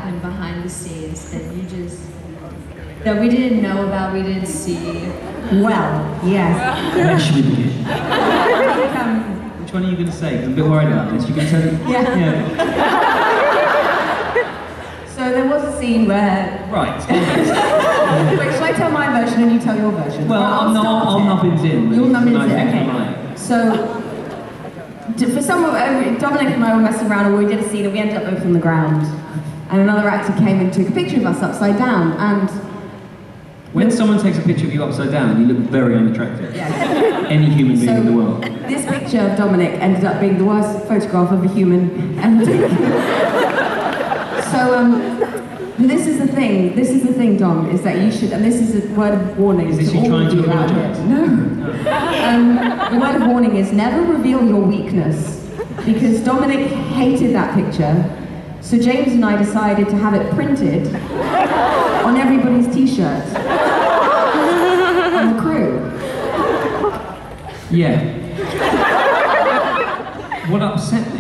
happened behind the scenes that we didn't know about, we didn't see? Well, yes. Where should we begin? Which one are you going to say? 'Cause I'm a bit worried about this. You can tell me. Yeah. So there was a scene where... Right. Wait, shall I tell my version and you tell your version? Well, I'll nubbins in. You'll nubbins in, okay. Right. So, for some, Dominic and I were messing around and we did a scene and we ended up both on the ground. And another actor came and took a picture of us upside down, and... When someone takes a picture of you upside down, you look very unattractive. Yeah. Any human being in the world. This picture of Dominic ended up being the worst photograph of a human ever taken. So, this is the thing, Dom, is that you should, and this is a word of warning. Is this you trying to apologise? No. The word of warning is never reveal your weakness, because Dominic hated that picture, so James and I decided to have it printed on everybody's t-shirt. On the crew. Yeah. What upset